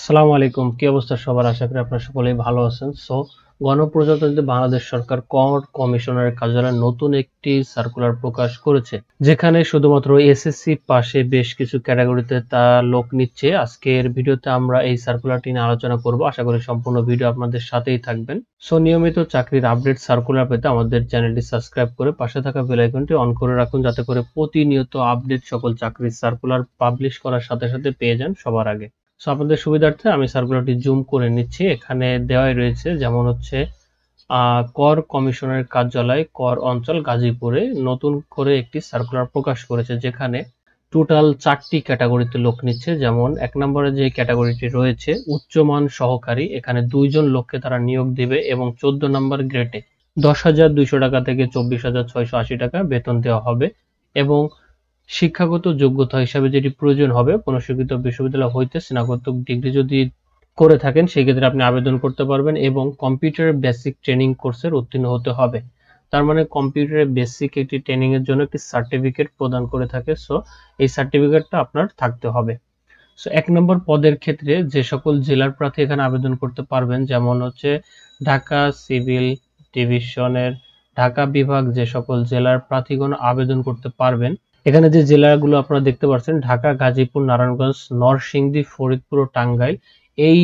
আসসালামু আলাইকুম। কি অবস্থা সবার? আশা করি আপনারা সকলেই ভালো আছেন। গণপ্রজাতন্ত্রী বাংলাদেশ সরকার কর কমিশনারের কার্যালয়ে নতুন একটি সার্কুলার প্রকাশ করেছে, যেখানে শুধুমাত্র এসএসসি পাশে বেশ কিছু ক্যাটাগরিতে তা লোক নিচ্ছে। আজকের ভিডিওতে আমরা এই সার্কুলারটি নিয়ে আলোচনা করব। আশা করি সম্পূর্ণ ভিডিও আপনাদের সাথেই থাকবেন। নিয়মিত চাকরির আপডেট সার্কুলার পেতে আমাদের চ্যানেলটি সাবস্ক্রাইব করে পাশে থাকা বেল আইকনটি অন করে রাখুন, যাতে করে প্রতিনিয়ত আপডেট সকল চাকরির সার্কুলার পাবলিশ করার সাথে সাথে পেয়ে যান সবার আগে। আপনাদের সুবিধার্থে আমি সার্কুলারটি জুম করে নিচ্ছি। এখানে দেওয়াই রয়েছে, যেমন হচ্ছে কর কমিশনারের কার্যালয় কর অঞ্চল গাজীপুরে নতুন করে একটি সার্কুলার প্রকাশ করেছে, যেখানে টোটাল 4টি ক্যাটাগরিতে লোক নিচ্ছে। যেমন 1 নম্বরে যে ক্যাটাগরিটি রয়েছে উচ্চমান সহকারী, এখানে 2 জন লোককে তারা নিয়োগ দিবে এবং 14 নম্বর গ্রেডে 10,200 টাকা থেকে 24,680 টাকা বেতন দেওয়া হবে। এবং শিক্ষাগত যোগ্যতা হিসাবে যেটি প্রয়োজন হবে, কোনো স্বীকৃত বিশ্ববিদ্যালয় হইতে স্নাতক ডিগ্রি যদি করে থাকেন সেই ক্ষেত্রে আপনি আবেদন করতে পারবেন, এবং কম্পিউটারের বেসিক ট্রেনিং কোর্সের উত্তীর্ণ হতে হবে। তার মানে কম্পিউটারের বেসিক একটি ট্রেনিং এর জন্য একটি সার্টিফিকেট প্রদান করে থাকে। এই সার্টিফিকেটটা আপনার থাকতে হবে। 1 নম্বর পদের ক্ষেত্রে যে সকল জেলার প্রার্থী এখানে আবেদন করতে পারবেন, যেমন হচ্ছে ঢাকা সিভিল ডিভিশনের ঢাকা বিভাগ, যে সকল জেলার প্রার্থীগণ আবেদন করতে পারবেন। এখানে যে জেলাগুলো আপনারা দেখতে পাচ্ছেন, ঢাকা, গাজীপুর, নারায়ণগঞ্জ, নরসিংদী, ফরিদপুর ও টাঙ্গাইল, এই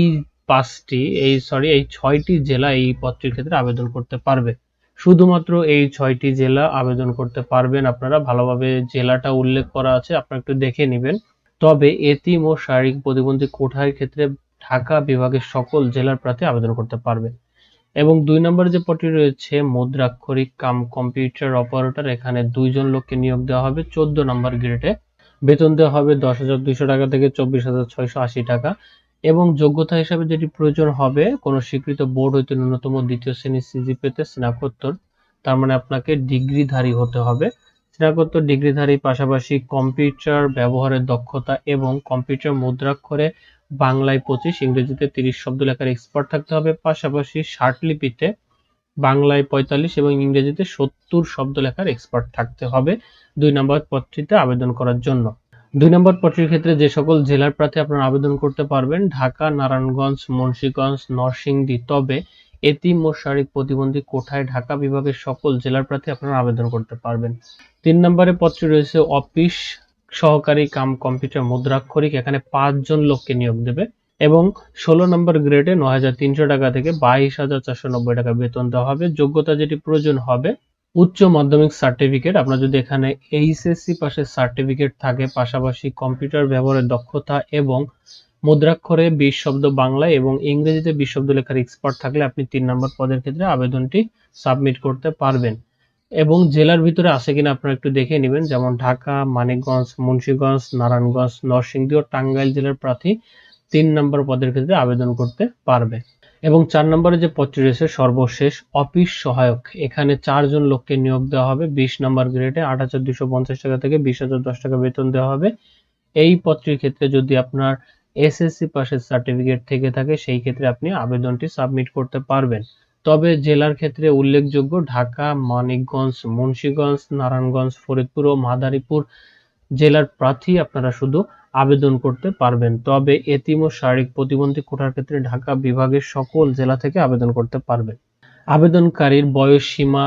6টি জেলা এই পদটির ক্ষেত্রে আবেদন করতে পারবে। শুধুমাত্র এই 6টি জেলা আবেদন করতে পারবেন আপনারা। ভালোভাবে জেলাটা উল্লেখ করা আছে, আপনারা একটু দেখে নেবেন। তবে এতিম ও শারীরিক প্রতিবন্ধী কোঠার ক্ষেত্রে ঢাকা বিভাগের সকল জেলার প্রার্থী আবেদন করতে পারবে। এবং 2 নম্বরে যে পদটি রয়েছে মুদ্রাক্ষরিক কাম কম্পিউটার অপারেটর, এখানে 2 জন লোককে নিয়োগ দেওয়া হবে 14 নম্বর গ্রেডে। বেতন দেওয়া হবে 10,200 টাকা থেকে 24,680 টাকা। এবং যোগ্যতা হিসাবে যেটি প্রয়োজন হবে, কোনো স্বীকৃত বোর্ড হইতে ন্যূনতম 2য় শ্রেণীর সিজিপিএতে স্নাতকোত্তর, তার মানে আপনাকে ডিগ্রিধারী হতে হবে। স্নাতকোত্তর ডিগ্রিধারী পাশাপাশি কম্পিউটার ব্যবহারের দক্ষতা এবং কম্পিউটার মুদ্রাক্ষরে বাংলায় 25, ইংরেজিতে 30 শব্দ লেখার এক্সপার্ট থাকতে হবে। পাশাপাশি ষাটলিপিতে বাংলায় 45 এবং ইংরেজিতে 70 শব্দ লেখার এক্সপার্ট থাকতে হবে 2 নম্বর পদটিতে আবেদন করার জন্য। 2 নম্বর পদটির ক্ষেত্রে যে সকল জেলার প্রার্থী আপনারা আবেদন করতে পারবেন, ঢাকা, নারায়ণগঞ্জ, মুন্সিগঞ্জ, নরসিংদী। তবে এতিম ও শারীরিক প্রতিবন্ধী কোঠায় ঢাকা বিভাগের সকল জেলার প্রার্থী আপনারা আবেদন করতে পারবেন। 3 নম্বরে পদটি রয়েছে অফিস সহকারী কাম কম্পিউটার মুদ্রাক্ষরিক, এখানে 5 জন লোককে নিয়োগ দেবে এবং 16 নম্বর গ্রেডে 9,300 টাকা থেকে 22,490 টাকা বেতন দেওয়া হবে। যোগ্যতা যেটি প্রয়োজন হবে উচ্চ মাধ্যমিক সার্টিফিকেট, আপনার যদি এখানে এইচএসসি পাশের সার্টিফিকেট থাকে, পাশাপাশি কম্পিউটার ব্যবহারের দক্ষতা এবং মুদ্রাক্ষরে 20 শব্দ বাংলায় এবং ইংরেজিতে 20 শব্দ লেখার এক্সপার্ট থাকলে আপনি 3 নম্বর পদের ক্ষেত্রে আবেদনটি সাবমিট করতে পারবেন। এবং জেলার ভিতরে আছে কিনা আপনারা একটু দেখে নেবেন, যেমন ঢাকা, মানিকগঞ্জ, মুন্সিগঞ্জ, নারায়ণগঞ্জ, নরসিংদী ও টাঙ্গাইল জেলার প্রার্থী 3 নম্বর পদের ক্ষেত্রে আবেদন করতে পারবে। এবং 4 নম্বরে যে পদটি রয়েছে সর্বশেষ অফিস সহায়ক, এখানে 4 জন লোককে নিয়োগ দেওয়া হবে 20 নম্বর গ্রেডে 8,250 টাকা থেকে 20,010 টাকা বেতন দেওয়া হবে। এই পদটির ক্ষেত্রে যদি আপনার এসএসসি পাশের সার্টিফিকেট থেকে থাকে সেই ক্ষেত্রে আপনি আবেদনটি সাবমিট করতে পারবেন। তবে জেলার ক্ষেত্রে উল্লেখযোগ্য ঢাকা, মানিকগঞ্জ, মুন্সিগঞ্জ, নারায়ণগঞ্জ, ফরিদপুর ও মাদারীপুর জেলার প্রার্থী আপনারা শুধু আবেদন করতে পারবেন। তবে এতিম ও শারীরিক প্রতিবন্ধী কোটার ক্ষেত্রে ঢাকা বিভাগের সকল জেলা থেকে আবেদন করতে পারবেন। আবেদনকারীর বয়স সীমা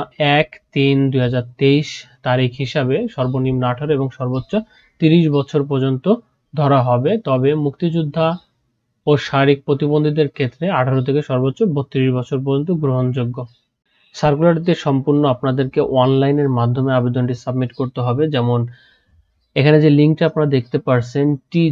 1/3/2023 তারিখ হিসাবে সর্বনিম্ন 18 এবং সর্বোচ্চ 30 বছর পর্যন্ত ধরা হবে। তবে মুক্তিযোদ্ধা ও শারীরিক প্রতিবন্ধীদের ক্ষেত্রে 18 থেকে সর্বোচ্চ 32 বছর পর্যন্ত গ্রহণযোগ্য। সার্কুলারটিতে সম্পূর্ণ আপনাদেরকে অনলাইনের মাধ্যমে আবেদনটি সাবমিট করতে হবে। যেমন এখানে যে লিঙ্কটা আপনারা দেখতে পাচ্ছেন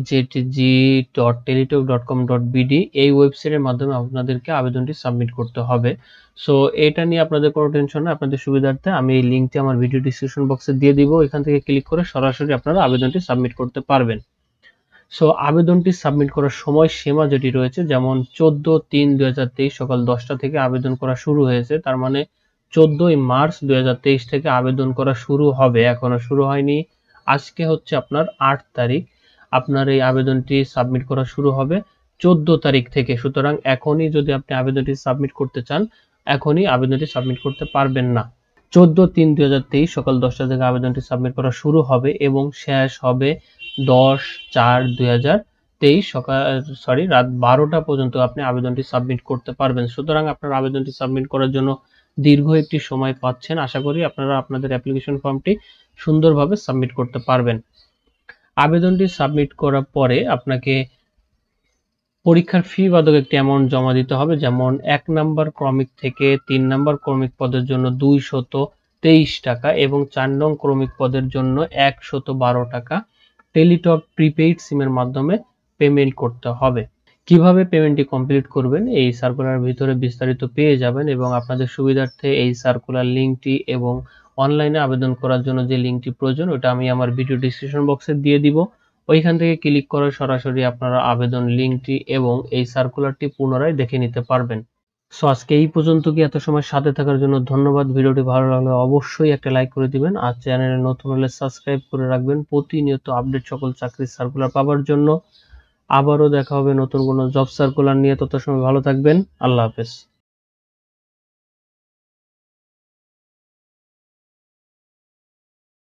tjg.teletalk.com.bd, এই ওয়েবসাইটের মাধ্যমে আপনাদেরকে আবেদনটি সাবমিট করতে হবে। এটা নিয়ে আপনাদের কোনো টেনশন না, আপনাদের সুবিধার্থে আমি এই লিঙ্কটি আমার ভিডিও ডেসক্রিপশন বক্সে দিয়ে দিব, এখান থেকে ক্লিক করে সরাসরি আপনারা আবেদনটি সাবমিট করতে পারবেন। আবেদনটি সাবমিট করার সময় সীমা যেটি রয়েছে, যেমন 14/3/2023 সকাল 10টা থেকে আবেদন করা শুরু হয়েছে, তার মানে 14ই মার্চ 2023 থেকে আবেদন করা শুরু হবে, এখনো শুরু হয়নি। আজকে হচ্ছে আপনার 8 তারিখ, আপনার এই আবেদনটি সাবমিট করা শুরু হবে 14 তারিখ থেকে। সুতরাং এখনই যদি আপনি আবেদনটি সাবমিট করতে চান, এখনই আবেদনটি সাবমিট করতে পারবেন না। 14/3/2023 সকাল 10টা থেকে আবেদনটি সাবমিট করা শুরু হবে এবং শেষ হবে 10/4/2023 রাত 12টা পর্যন্ত আপনি আবেদনটি সাবমিট করতে পারবেন। সুতরাং আপনার আবেদনটি সাবমিট করার জন্য দীর্ঘ একটি সময় পাচ্ছেন। আশা করি আপনারা আপনাদের অ্যাপ্লিকেশন ফর্মটি সুন্দরভাবে সাবমিট করতে পারবেন। আবেদনটি সাবমিট করার পরে আপনাকে পরীক্ষার ফি বাবদ একটি অ্যামাউন্ট জমা দিতে হবে, যেমন 1 নম্বর ক্রমিক থেকে 3 নম্বর ক্রমিক পদের জন্য 223 টাকা এবং 4 নং ক্রমিক পদের জন্য 112 টাকা টেলিটক প্রিপেইড সিমের মাধ্যমে পেমেন্ট করতে হবে। কিভাবে পেমেন্টটি কমপ্লিট করবেন এই সার্কুলারের ভিতরে বিস্তারিত পেয়ে যাবেন এবং আপনাদের সুবিধার্থে এই সার্কুলার লিঙ্কটি এবং অনলাইনে আবেদন করার জন্য যে লিঙ্কটি প্রয়োজন ওটা আমি আমার ভিডিও ডেসক্রিপশন বক্সে দিয়ে দিব। ওইখান থেকে ক্লিক করে সরাসরি আপনারা আবেদন লিঙ্কটি এবং এই সার্কুলারটি পুনরায় দেখে নিতে পারবেন। সো আজকে এই পর্যন্ত, কি এত সময় সাথে থাকার জন্য ধন্যবাদ। ভিডিওটি ভালো লাগলে অবশ্যই একটা লাইক করে দিবেন আর চ্যানেলে নতুন হলে সাবস্ক্রাইব করে রাখবেন প্রতিনিয়ত আপডেট সকল চাকরির সার্কুলার পাওয়ার জন্য। আবারও দেখা হবে নতুন কোনো জব সার্কুলার নিয়ে। তত সময় ভালো থাকবেন। আল্লাহ হাফেজ।